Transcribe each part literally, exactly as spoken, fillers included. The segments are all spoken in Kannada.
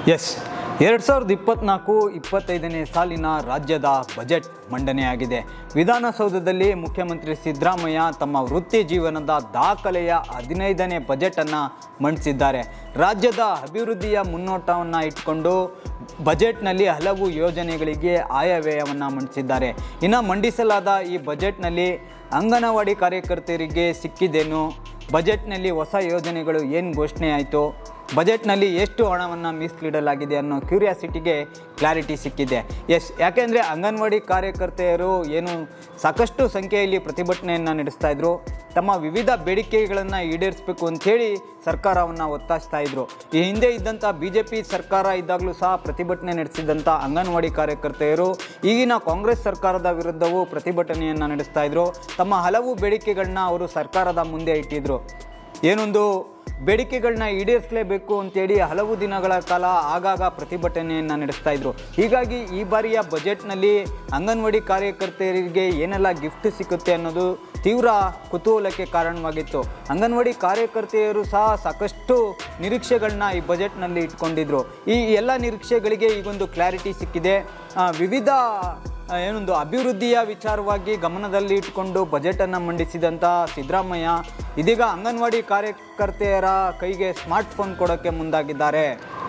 ಎಸ್ ಎರಡು ಸಾವಿರದ ಇಪ್ಪತ್ತ್ನಾಲ್ಕು ಇಪ್ಪತ್ತೈದನೇ ಸಾಲಿನ ರಾಜ್ಯದ ಬಜೆಟ್ ಮಂಡನೆಯಾಗಿದೆ. ವಿಧಾನಸೌಧದಲ್ಲಿ ಮುಖ್ಯಮಂತ್ರಿ ಸಿದ್ದರಾಮಯ್ಯ ತಮ್ಮ ವೃತ್ತಿ ಜೀವನದ ದಾಖಲೆಯ ಹದಿನೈದನೇ ಬಜೆಟನ್ನು ಮಂಡಿಸಿದ್ದಾರೆ. ರಾಜ್ಯದ ಅಭಿವೃದ್ಧಿಯ ಮುನ್ನೋಟವನ್ನು ಇಟ್ಕೊಂಡು ಬಜೆಟ್ನಲ್ಲಿ ಹಲವು ಯೋಜನೆಗಳಿಗೆ ಆಯವ್ಯಯವನ್ನು ಮಂಡಿಸಿದ್ದಾರೆ. ಇನ್ನು ಮಂಡಿಸಲಾದ ಈ ಬಜೆಟ್ನಲ್ಲಿ ಅಂಗನವಾಡಿ ಕಾರ್ಯಕರ್ತೆಯರಿಗೆ ಸಿಕ್ಕಿದ್ದೇನು, ಬಜೆಟ್ನಲ್ಲಿ ಹೊಸ ಯೋಜನೆಗಳು ಏನು ಘೋಷಣೆ ಆಯಿತು, ಬಜೆಟ್ನಲ್ಲಿ ಎಷ್ಟು ಹಣವನ್ನು ಮೀಸಲಿಡಲಾಗಿದೆ ಅನ್ನೋ ಕ್ಯೂರಿಯಾಸಿಟಿಗೆ ಕ್ಲಾರಿಟಿ ಸಿಕ್ಕಿದೆ. ಎಸ್, ಯಾಕೆಂದರೆ ಅಂಗನವಾಡಿ ಕಾರ್ಯಕರ್ತೆಯರು ಏನು ಸಾಕಷ್ಟು ಸಂಖ್ಯೆಯಲ್ಲಿ ಪ್ರತಿಭಟನೆಯನ್ನು ನಡೆಸ್ತಾಯಿದ್ರು, ತಮ್ಮ ವಿವಿಧ ಬೇಡಿಕೆಗಳನ್ನು ಈಡೇರಿಸಬೇಕು ಅಂಥೇಳಿ ಸರ್ಕಾರವನ್ನು ಒತ್ತಾಯಿಸ್ತಾ ಇದ್ರು. ಈ ಹಿಂದೆ ಇದ್ದಂಥ ಬಿ ಜೆ ಪಿ ಸರ್ಕಾರ ಇದ್ದಾಗಲೂ ಸಹ ಪ್ರತಿಭಟನೆ ನಡೆಸಿದಂಥ ಅಂಗನವಾಡಿ ಕಾರ್ಯಕರ್ತೆಯರು ಈಗಿನ ಕಾಂಗ್ರೆಸ್ ಸರ್ಕಾರದ ವಿರುದ್ಧವೂ ಪ್ರತಿಭಟನೆಯನ್ನು ನಡೆಸ್ತಾ ಇದ್ರು. ತಮ್ಮ ಹಲವು ಬೇಡಿಕೆಗಳನ್ನ ಅವರು ಸರ್ಕಾರದ ಮುಂದೆ ಇಟ್ಟಿದ್ರು. ಏನೊಂದು ಬೇಡಿಕೆಗಳನ್ನ ಈಡೇರಿಸಲೇಬೇಕು ಅಂತೇಳಿ ಹಲವು ದಿನಗಳ ಕಾಲ ಆಗಾಗ ಪ್ರತಿಭಟನೆಯನ್ನು ನಡೆಸ್ತಾ ಇದ್ರು. ಹೀಗಾಗಿ ಈ ಬಾರಿಯ ಬಜೆಟ್ನಲ್ಲಿ ಅಂಗನವಾಡಿ ಕಾರ್ಯಕರ್ತೆಯರಿಗೆ ಏನೆಲ್ಲ ಗಿಫ್ಟ್ ಸಿಗುತ್ತೆ ಅನ್ನೋದು ತೀವ್ರ ಕುತೂಹಲಕ್ಕೆ ಕಾರಣವಾಗಿತ್ತು. ಅಂಗನವಾಡಿ ಕಾರ್ಯಕರ್ತೆಯರು ಸಹ ಸಾಕಷ್ಟು ನಿರೀಕ್ಷೆಗಳನ್ನ ಈ ಬಜೆಟ್ನಲ್ಲಿ ಇಟ್ಕೊಂಡಿದ್ರು. ಈ ಎಲ್ಲ ನಿರೀಕ್ಷೆಗಳಿಗೆ ಈಗೊಂದು ಕ್ಲಾರಿಟಿ ಸಿಕ್ಕಿದೆ. ವಿವಿಧ ಏನೊಂದು ಅಭಿವೃದ್ಧಿಯ ವಿಚಾರವಾಗಿ ಗಮನದಲ್ಲಿ ಇಟ್ಕೊಂಡು ಬಜೆಟನ್ನು ಮಂಡಿಸಿದಂಥ ಸಿದ್ದರಾಮಯ್ಯ ಇದೀಗ ಅಂಗನವಾಡಿ ಕಾರ್ಯಕರ್ತೆಯರ ಕೈಗೆ ಸ್ಮಾರ್ಟ್ಫೋನ್ ಕೊಡೋಕ್ಕೆ ಮುಂದಾಗಿದ್ದಾರೆ.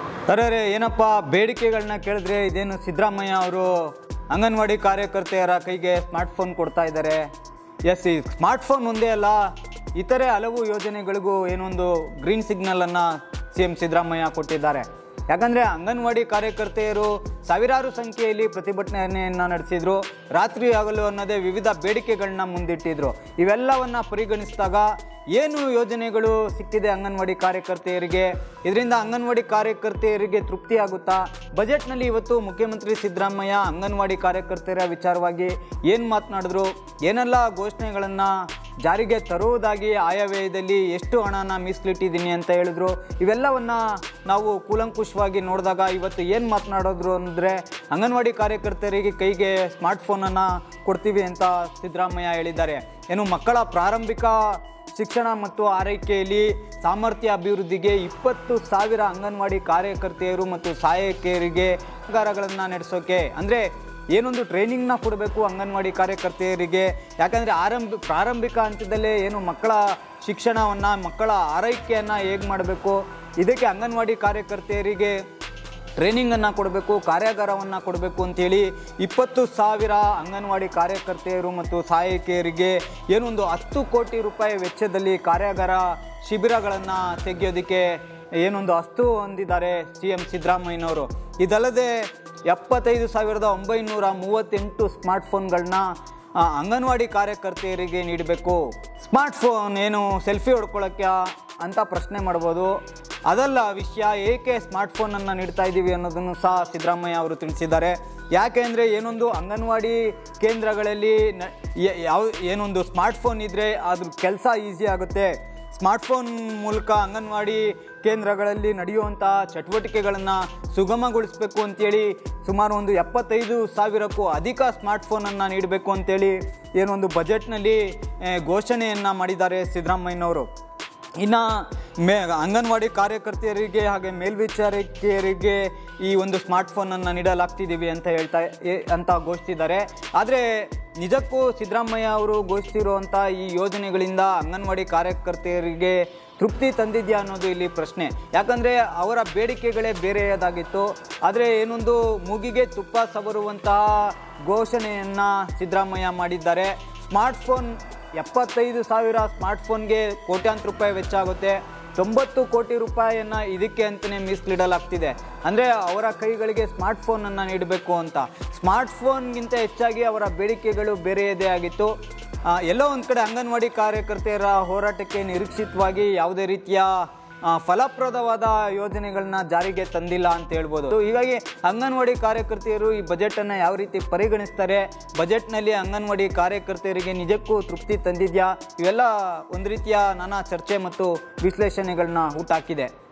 ಅರೆ ಏನಪ್ಪ ಬೇಡಿಕೆಗಳನ್ನ ಕೇಳಿದ್ರೆ ಇದೇನು ಸಿದ್ದರಾಮಯ್ಯ ಅವರು ಅಂಗನವಾಡಿ ಕಾರ್ಯಕರ್ತೆಯರ ಕೈಗೆ ಸ್ಮಾರ್ಟ್ಫೋನ್ ಕೊಡ್ತಾ ಇದ್ದಾರೆ. ಎಸ್, ಈ ಸ್ಮಾರ್ಟ್ಫೋನ್ ಒಂದೇ ಅಲ್ಲ, ಇತರೆ ಹಲವು ಯೋಜನೆಗಳಿಗೂ ಏನೊಂದು ಗ್ರೀನ್ ಸಿಗ್ನಲನ್ನು ಸಿ ಎಂ ಸಿದ್ದರಾಮಯ್ಯ ಕೊಟ್ಟಿದ್ದಾರೆ. ಯಾಕಂದರೆ ಅಂಗನವಾಡಿ ಕಾರ್ಯಕರ್ತೆಯರು ಸಾವಿರಾರು ಸಂಖ್ಯೆಯಲ್ಲಿ ಪ್ರತಿಭಟನೆಯನ್ನು ನಡೆಸಿದರು. ರಾತ್ರಿ ಹಗಲು ಅನ್ನೋದೇ ವಿವಿಧ ಬೇಡಿಕೆಗಳನ್ನ ಮುಂದಿಟ್ಟಿದ್ರು. ಇವೆಲ್ಲವನ್ನು ಪರಿಗಣಿಸಿದಾಗ ಏನು ಯೋಜನೆಗಳು ಸಿಕ್ಕಿದೆ ಅಂಗನವಾಡಿ ಕಾರ್ಯಕರ್ತೆಯರಿಗೆ, ಇದರಿಂದ ಅಂಗನವಾಡಿ ಕಾರ್ಯಕರ್ತೆಯರಿಗೆ ತೃಪ್ತಿಯಾಗುತ್ತಾ? ಬಜೆಟ್ನಲ್ಲಿ ಇವತ್ತು ಮುಖ್ಯಮಂತ್ರಿ ಸಿದ್ದರಾಮಯ್ಯ ಅಂಗನವಾಡಿ ಕಾರ್ಯಕರ್ತೆಯರ ವಿಚಾರವಾಗಿ ಏನು ಮಾತನಾಡಿದ್ರು, ಏನೆಲ್ಲ ಘೋಷಣೆಗಳನ್ನು ಜಾರಿಗೆ ತರುವುದಾಗಿ ಆಯವ್ಯಯದಲ್ಲಿ ಎಷ್ಟು ಹಣನ ಮೀಸಲಿಟ್ಟಿದ್ದೀನಿ ಅಂತ ಹೇಳಿದ್ರು, ಇವೆಲ್ಲವನ್ನು ನಾವು ಕೂಲಂಕುಷವಾಗಿ ನೋಡಿದಾಗ ಇವತ್ತು ಏನು ಮಾತನಾಡೋದ್ರು ಅಂದರೆ ಅಂಗನವಾಡಿ ಕಾರ್ಯಕರ್ತೆಯರಿಗೆ ಕೈಗೆ ಸ್ಮಾರ್ಟ್ಫೋನನ್ನು ಕೊಡ್ತೀವಿ ಅಂತ ಸಿದ್ದರಾಮಯ್ಯ ಹೇಳಿದ್ದಾರೆ. ಏನು ಮಕ್ಕಳ ಪ್ರಾರಂಭಿಕ ಶಿಕ್ಷಣ ಮತ್ತು ಆರೈಕೆಯಲ್ಲಿ ಸಾಮರ್ಥ್ಯ ಅಭಿವೃದ್ಧಿಗೆ ಇಪ್ಪತ್ತು ಸಾವಿರ ಅಂಗನವಾಡಿ ಕಾರ್ಯಕರ್ತೆಯರು ಮತ್ತು ಸಹಾಯಕಿಯರಿಗೆ ಕಾರ್ಯಾಗಾರಗಳನ್ನು ನಡೆಸೋಕೆ, ಅಂದರೆ ಏನೊಂದು ಟ್ರೈನಿಂಗ್ನ ಕೊಡಬೇಕು ಅಂಗನವಾಡಿ ಕಾರ್ಯಕರ್ತೆಯರಿಗೆ. ಯಾಕಂದರೆ ಆರಂಭ ಪ್ರಾರಂಭಿಕ ಹಂತದಲ್ಲೇ ಏನು ಮಕ್ಕಳ ಶಿಕ್ಷಣವನ್ನು, ಮಕ್ಕಳ ಆರೈಕೆಯನ್ನು ಹೇಗೆ ಮಾಡಬೇಕು, ಇದಕ್ಕೆ ಅಂಗನವಾಡಿ ಕಾರ್ಯಕರ್ತೆಯರಿಗೆ ಟ್ರೈನಿಂಗನ್ನು ಕೊಡಬೇಕು, ಕಾರ್ಯಾಗಾರವನ್ನು ಕೊಡಬೇಕು ಅಂಥೇಳಿ ಇಪ್ಪತ್ತು ಸಾವಿರ ಅಂಗನವಾಡಿ ಕಾರ್ಯಕರ್ತೆಯರು ಮತ್ತು ಸಹಾಯಕಿಯರಿಗೆ ಏನೊಂದು ಹತ್ತು ಕೋಟಿ ರೂಪಾಯಿ ವೆಚ್ಚದಲ್ಲಿ ಕಾರ್ಯಾಗಾರ ಶಿಬಿರಗಳನ್ನು ತೆಗೆಯೋದಕ್ಕೆ ಏನೊಂದು ಅಸ್ತು ಹೊಂದಿದ್ದಾರೆ ಸಿ ಎಂ ಸಿದ್ದರಾಮಯ್ಯನವರು. ಇದಲ್ಲದೆ ಎಪ್ಪತ್ತೈದು ಸಾವಿರದ ಒಂಬೈನೂರ ಮೂವತ್ತೆಂಟು ಸ್ಮಾರ್ಟ್ಫೋನ್ಗಳನ್ನ ಅಂಗನವಾಡಿ ಕಾರ್ಯಕರ್ತೆಯರಿಗೆ ನೀಡಬೇಕು. ಸ್ಮಾರ್ಟ್ಫೋನ್ ಏನು ಸೆಲ್ಫಿ ಹೊಡ್ಕೊಳ್ಳೋಕ್ಕೆ ಅಂತ ಪ್ರಶ್ನೆ ಮಾಡ್ಬೋದು, ಅದಲ್ಲ ವಿಷಯ. ಏಕೆ ಸ್ಮಾರ್ಟ್ಫೋನನ್ನು ನೀಡ್ತಾ ಇದ್ದೀವಿ ಅನ್ನೋದನ್ನು ಸಹ ಸಿದ್ದರಾಮಯ್ಯ ಅವರು ತಿಳಿಸಿದ್ದಾರೆ. ಯಾಕೆ ಅಂದರೆ ಏನೊಂದು ಅಂಗನವಾಡಿ ಕೇಂದ್ರಗಳಲ್ಲಿ ನ ಯಾವ ಏನೊಂದು ಸ್ಮಾರ್ಟ್ಫೋನ್ ಇದ್ದರೆ ಅದ್ರ ಕೆಲಸ ಈಸಿ ಆಗುತ್ತೆ. ಸ್ಮಾರ್ಟ್ಫೋನ್ ಮೂಲಕ ಅಂಗನವಾಡಿ ಕೇಂದ್ರಗಳಲ್ಲಿ ನಡೆಯುವಂಥ ಚಟುವಟಿಕೆಗಳನ್ನು ಸುಗಮಗೊಳಿಸಬೇಕು ಅಂತೇಳಿ ಸುಮಾರು ಒಂದು ಎಪ್ಪತ್ತೈದು ಸಾವಿರಕ್ಕೂ ಅಧಿಕ ಸ್ಮಾರ್ಟ್ಫೋನನ್ನು ನೀಡಬೇಕು ಅಂತೇಳಿ ಏನೊಂದು ಬಜೆಟ್ನಲ್ಲಿ ಘೋಷಣೆಯನ್ನು ಮಾಡಿದ್ದಾರೆ ಸಿದ್ದರಾಮಯ್ಯನವರು. ಇನ್ನು ಮೇ ಅಂಗನವಾಡಿ ಕಾರ್ಯಕರ್ತೆಯರಿಗೆ ಹಾಗೆ ಮೇಲ್ವಿಚಾರಕಿಯರಿಗೆ ಈ ಒಂದು ಸ್ಮಾರ್ಟ್ಫೋನನ್ನು ನೀಡಲಾಗ್ತಿದ್ದೀವಿ ಅಂತ ಹೇಳ್ತಾ ಅಂತ ಘೋಷಿಸಿದ್ದಾರೆ. ಆದರೆ ನಿಜಕ್ಕೂ ಸಿದ್ದರಾಮಯ್ಯ ಅವರು ಘೋಷಿಸಿರುವಂಥ ಈ ಯೋಜನೆಗಳಿಂದ ಅಂಗನವಾಡಿ ಕಾರ್ಯಕರ್ತೆಯರಿಗೆ ತೃಪ್ತಿ ತಂದಿದೆಯಾ ಅನ್ನೋದು ಇಲ್ಲಿ ಪ್ರಶ್ನೆ. ಯಾಕಂದರೆ ಅವರ ಬೇಡಿಕೆಗಳೇ ಬೇರೆಯದಾಗಿತ್ತು. ಆದರೆ ಏನೊಂದು ಮೂಗಿಗೆ ತುಪ್ಪ ಸವರುವಂತಹ ಘೋಷಣೆಯನ್ನು ಸಿದ್ದರಾಮಯ್ಯ ಮಾಡಿದ್ದಾರೆ. ಸ್ಮಾರ್ಟ್ಫೋನ್ ಎಪ್ಪತ್ತೈದು ಸಾವಿರ ಸ್ಮಾರ್ಟ್ಫೋನ್ಗೆ ಕೋಟ್ಯಾಂತರ ರೂಪಾಯಿ ವೆಚ್ಚ ಆಗುತ್ತೆ. ತೊಂಬತ್ತು ಕೋಟಿ ರೂಪಾಯಿಯನ್ನು ಇದಕ್ಕೆ ಅಂತಲೇ ಮೀಸಲಿಡಲಾಗ್ತಿದೆ. ಅಂದರೆ ಅವರ ಕೈಗಳಿಗೆ ಸ್ಮಾರ್ಟ್ಫೋನನ್ನು ನೀಡಬೇಕು ಅಂತ. ಸ್ಮಾರ್ಟ್ಫೋನ್ಗಿಂತ ಹೆಚ್ಚಾಗಿ ಅವರ ಬೇಡಿಕೆಗಳು ಬೇರೆಯದೇ ಆಗಿತ್ತು. ಎಲ್ಲೋ ಒಂದು ಕಡೆ ಅಂಗನವಾಡಿ ಕಾರ್ಯಕರ್ತೆಯರ ಹೋರಾಟಕ್ಕೆ ನಿರೀಕ್ಷಿತವಾಗಿ ಯಾವುದೇ ರೀತಿಯ ಫಲಪ್ರದವಾದ ಯೋಜನೆಗಳನ್ನ ಜಾರಿಗೆ ತಂದಿಲ್ಲ ಅಂತ ಹೇಳ್ಬೋದು. ಹೀಗಾಗಿ ಅಂಗನವಾಡಿ ಕಾರ್ಯಕರ್ತೆಯರು ಈ ಬಜೆಟನ್ನು ಯಾವ ರೀತಿ ಪರಿಗಣಿಸ್ತಾರೆ, ಬಜೆಟ್ನಲ್ಲಿ ಅಂಗನವಾಡಿ ಕಾರ್ಯಕರ್ತೆಯರಿಗೆ ನಿಜಕ್ಕೂ ತೃಪ್ತಿ ತಂದಿದೆಯಾ, ಇವೆಲ್ಲ ಒಂದು ರೀತಿಯ ನಾನಾ ಚರ್ಚೆ ಮತ್ತು ವಿಶ್ಲೇಷಣೆಗಳನ್ನ ಹುಟ್ಟಾಕಿದೆ.